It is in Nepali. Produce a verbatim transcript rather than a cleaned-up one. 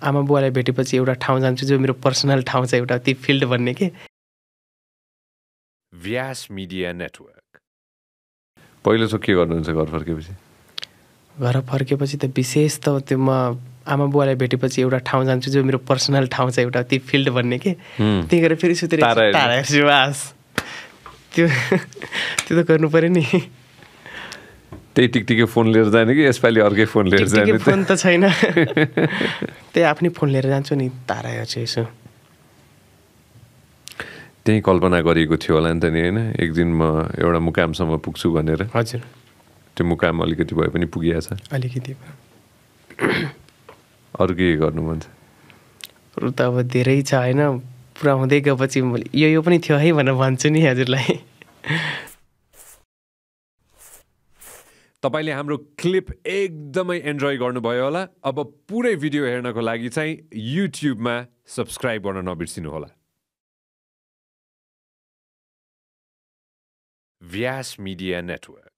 आमा बुवालाई भेटेपछि एउटा ठाउँ जान्छु जो मेरो पर्सनल ठाउँ छ एउटा ती फिल्ड भन्ने के व्यास मिडिया नेटवर्क पहिलो चाहिँ के गर्नुहुन्छ घर फर्केपछि घर फर्केपछि त विशेष त त्यो म आमा बुवालाई भेटेपछि एउटा ठाउँ जान्छु जो मेरो पर्सनल ठाउँ छ एउटा ती फिल्ड भन्ने के त्यही गरेर फेरि सुतेर तारा हेर्छु बास त्यो त्यो त गर्नु पर्यो नि त्यही टिकटिके फोन लिएर जाने कि यसपालि अर्कै फोन लिएर जाने फोन त छैन त्यही आफ्नै फोन लिएर जान्छु नि तारा हेर्छु यसो त्यही कल्पना गरिएको थियो होला नि त नि होइन एक दिन म एउटा मुकामसम्म पुग्छु भनेर हजुर त्यो मुकाम अलिकति भए पनि पुगिएछ अलिकति अरू के गर्नु मन छ अरू त अब धेरै छ होइन पुरा हुँदै गएपछि यो यो पनि थियो है भनेर भन्छु नि हजुरलाई तपाईले हाम्रो क्लिप एकदमै एन्जोय गर्नुभयो होला अब पुरै भिडियो हेर्नको लागि चाहिँ युट्युबमा सब्स्क्राइब गर्न नबिर्सिनु होला व्यास मिडिया नेटवर्क